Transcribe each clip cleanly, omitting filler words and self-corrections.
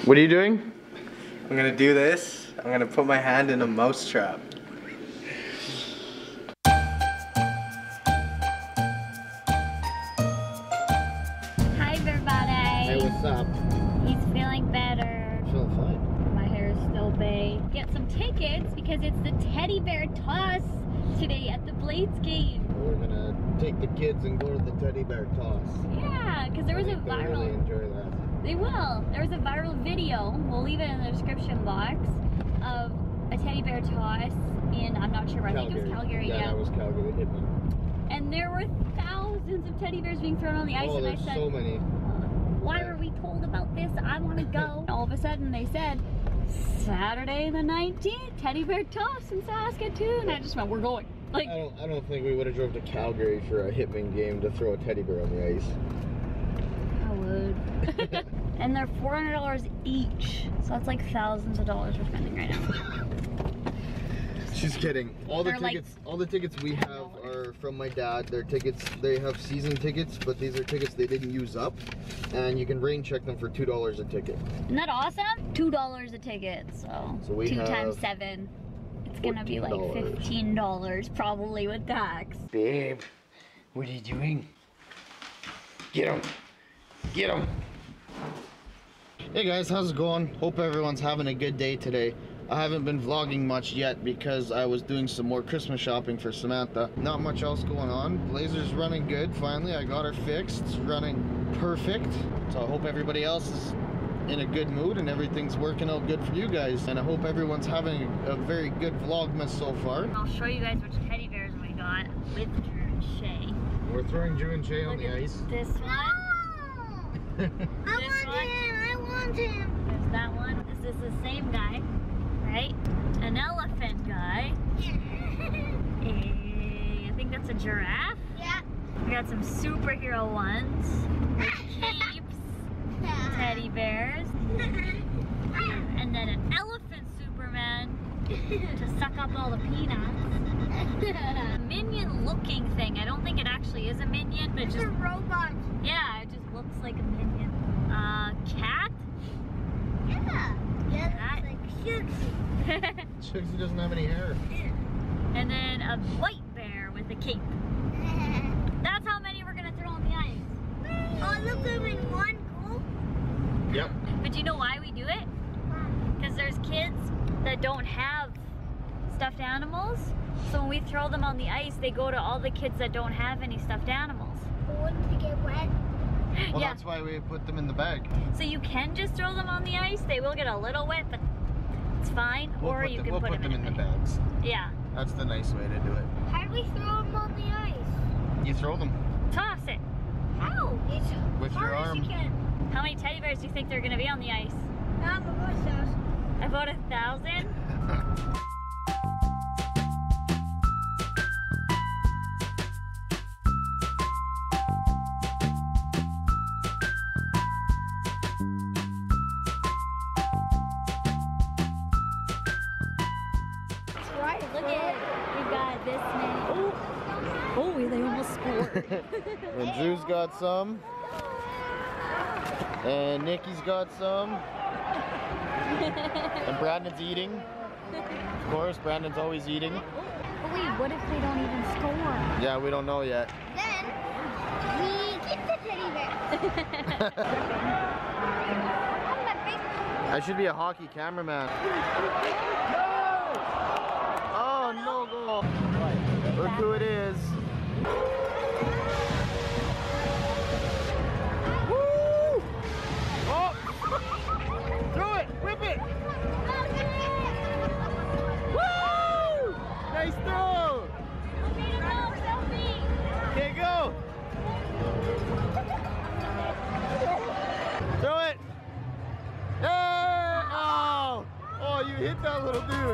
What are you doing? I'm gonna do this. I'm gonna put my hand in a mouse trap. Hi everybody. Hey, what's up? He's feeling better. Feeling fine. My hair is still bay. Get some tickets because it's the teddy bear toss today at the Blades game. We're gonna take the kids and go to the teddy bear toss. Yeah, because there was a They'll viral. really enjoy that. They will. There was a viral video. We'll leave it in the description box of a teddy bear toss in, I'm not sure, I think it was Calgary. Yeah, that was Calgary. Hit me. And there were thousands of teddy bears being thrown on the ice, Oh, and I there's said, so many. why were we told about this? I want to go. All of a sudden they said, Saturday the 19th, teddy bear toss in Saskatoon. I just went, we're going. Like, I don't think we would have drove to Calgary for a Hitman game to throw a teddy bear on the ice. I would. And they're $400 each. So that's like thousands of dollars we're spending right now. She's kidding. All the They're tickets, all the tickets we have are from my dad. They're tickets. They have season tickets, but these are tickets they didn't use up, and you can rain check them for $2 a ticket. Isn't that awesome? $2 a ticket. So we 2 have times 7. It's gonna be like $15 probably with tax. Babe, what are you doing? Get him. Get him. Hey guys, how's it going? Hope everyone's having a good day today. I haven't been vlogging much yet because I was doing some more Christmas shopping for Samantha. Not much else going on. Blazer's running good, finally. I got her fixed. It's running perfect. So I hope everybody else is in a good mood and everything's working out good for you guys. And I hope everyone's having a very good vlogmas so far. I'll show you guys which teddy bears we got with Drew and Shay. We're throwing Drew and Shay on the ice. This one. I want him. There's that one. This is the same guy, right? An elephant guy. I think that's a giraffe. Yeah. We got some superhero ones with capes, teddy bears, and then an elephant Superman to suck up all the peanuts. A minion-looking thing. I don't think it actually is a minion, but It's a robot. yeah, it just looks like a minion. Cat. Yeah. Yeah, That- that's like Shooksy. Shooksy doesn't have any hair. And then a white bear with a cape. That's how many we're gonna throw on the ice. Oh, look, I'm in one goal. Yep. But you know why we do it? Because there's kids that don't have stuffed animals. So when we throw them on the ice, they go to all the kids that don't have any stuffed animals. Wouldn't they get wet? Well, Yeah. that's why we put them in the bag. So you can just throw them on the ice. They will get a little wet, but it's fine. Or you can we'll put them in the the bags. Yeah. That's the nice way to do it. How do we throw them on the ice? You throw them Toss it. How? It's with your hard as arm. you can. How many teddy bears do you think there are gonna be on the ice? Not the horse. About 1,000? Right. Look at, we've got this many. Oh, they almost scored. And Drew's got some. And Nikki's got some. And Brandon's eating. Of course, Brandon's always eating. But wait, what if they don't even score? Yeah, we don't know yet. Then we keep the teddy bear. I should be a hockey cameraman. Oh, no goal. Look who it is. Woo! Oh! Throw it! Whip it! Woo! Nice throw! Okay, go! Throw it! Hey! Oh! Oh, you hit that little dude.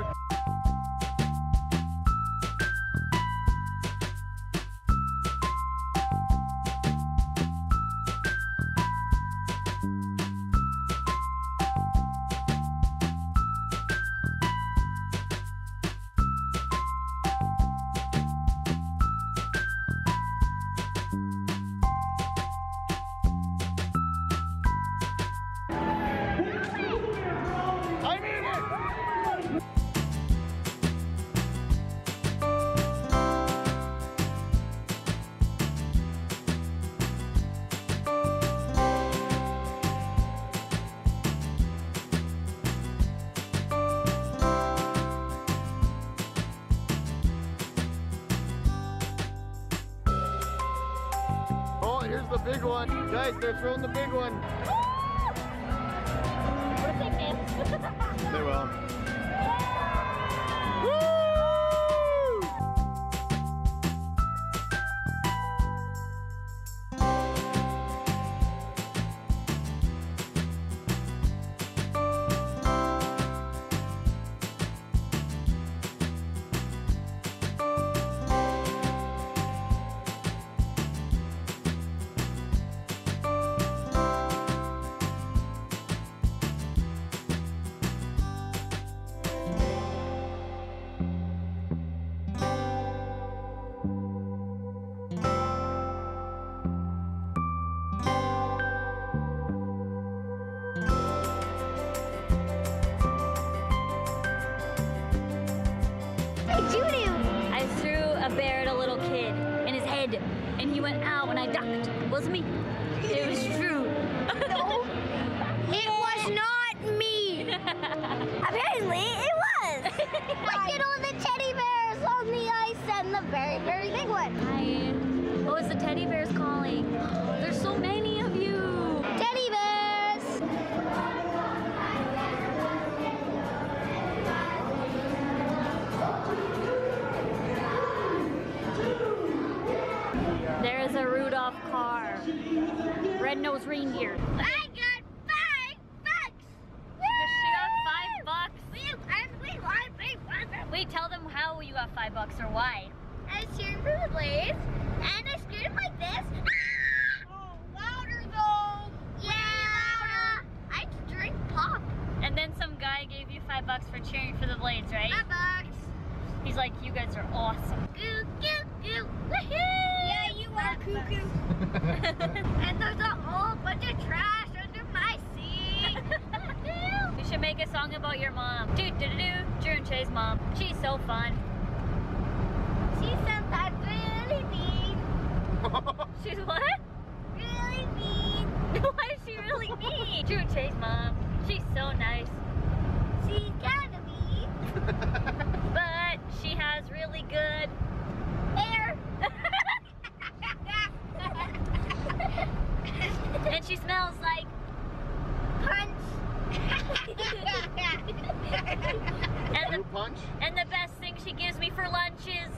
big one. Guys, they're throwing the big one. What if they miss? They will. I threw a bear at a little kid in his head, and he went ow, and I ducked. Wasn't me. It was true. No, it was not me. Apparently, it was. Look at all the teddy bears on the ice and the very, very big one. Hi. What was the teddy bears calling? There's so many of you. Teddy bears. There is a Rudolph car. Red-nosed reindeer. I got $5. She got $5. Wait, tell them how you got $5 or why. I steered for the blades, and I steered like this. Oh, louder though. Yeah, louder. I drink pop. And then some guy gave you $5 for cheering for the blades, right? $5. He's like, you guys are awesome. Goo, goo, goo. Woohoo! Yeah, you are cuckoo. And there's a whole bunch of trash under my seat. You should make a song about your mom. Do-do-do-do, Drew and Shay's mom. She's so fun. She's sometimes really mean. She's what? Really mean. Why is she really mean? Drew and Shay's mom. She's so nice. She's kinda mean. But she has really good Hair. and she smells like Punch. Punch? and the best thing she gives me for lunch is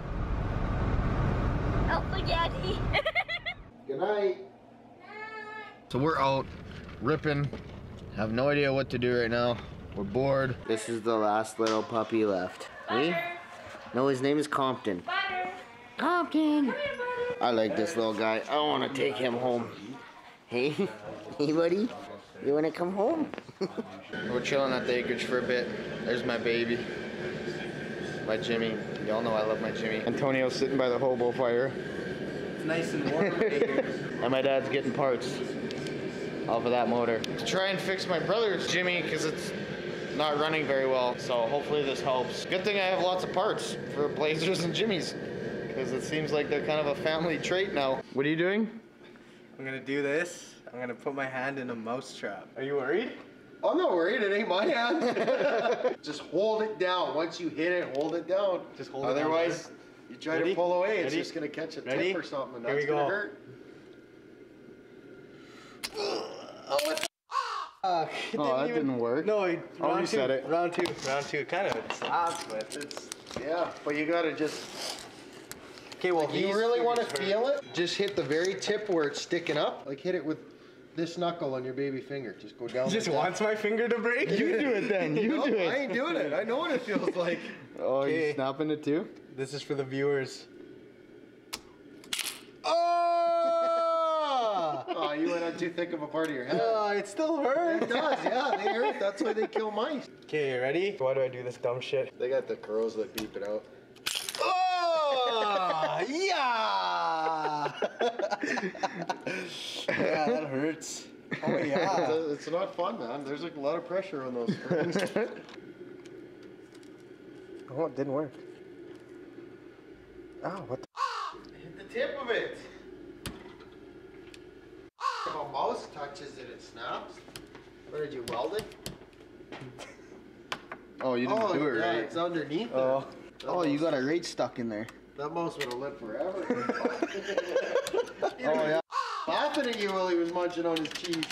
Spaghetti. Good night. So we're out ripping. Have no idea what to do right now. We're bored. This is the last little puppy left. Me? No, his name is Compton. Compton. I like this little guy. I want to take him home. Hey, hey, buddy. You want to come home? We're chilling at the acreage for a bit. There's my baby. My Jimmy. Y'all know I love my Jimmy. Antonio's sitting by the hobo fire. It's nice and warm here. And my dad's getting parts off of that motor. To try and fix my brother's Jimmy because it's not running very well. So hopefully this helps. Good thing I have lots of parts for Blazers and Jimmys because it seems like they're kind of a family trait now. What are you doing? I'm gonna do this. I'm gonna put my hand in a mouse trap. Are you worried? I'm not worried, it ain't my hand. Just hold it down. Once you hit it, hold it down. Just hold it down. Otherwise, you try Ready? to pull away, it's Ready? just gonna catch a Ready? tip or something, and Here that's we gonna go. hurt. That didn't work. No, you round two. said it. Round two. Kind of slaps, but it's. Yeah, but you gotta just. Okay, well, If you really want to feel it, just hit the very tip where it's sticking up. Like hit it with this knuckle on your baby finger. Just go down. Just like that. wants my finger to break. You do it then. You No, do it. I ain't doing it. I know what it feels like. Oh, Okay. you snapping it too? This is for the viewers. Oh! Oh, you went on too thick of a part of your head. Oh, it still hurts. It does, yeah. They hurt. That's why they kill mice. Okay, you ready? Why do I do this dumb shit? They got the crows that beep it out. Oh, yeah! Yeah, that hurts. Oh, yeah. It's not fun, man. There's like a lot of pressure on those springs. Oh, it didn't work. Oh, what the? Hit the tip of it. If a mouse touches it, it snaps. Or did you weld it? Oh, you didn't do it right. It's underneath there. Oh. Oh, you got a rate stuck in there. That mouse would have lived forever. Oh, yeah. laughing at you while he was munching on his cheese.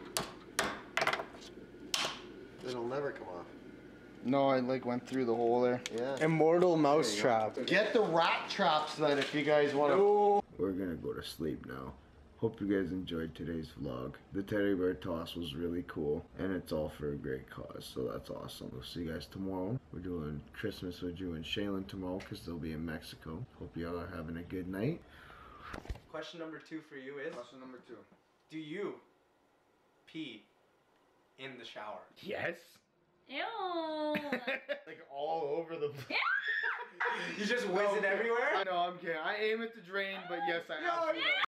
It'll never come off. No, I like went through the hole there. Yeah. Immortal mousetrap. Get the rat traps then if you guys want to. We're gonna go to sleep now. Hope you guys enjoyed today's vlog. The teddy bear toss was really cool and it's all for a great cause, so that's awesome. We'll see you guys tomorrow. We're doing Christmas with Drew and Shaylin tomorrow because they'll be in Mexico. Hope y'all are having a good night. Question number 2 for you is, Question number 2. do you pee in the shower? Yes. Ew. Like all over the place. You just whiz it everywhere? I know, I'm kidding. I aim at the drain, but yes, I absolutely.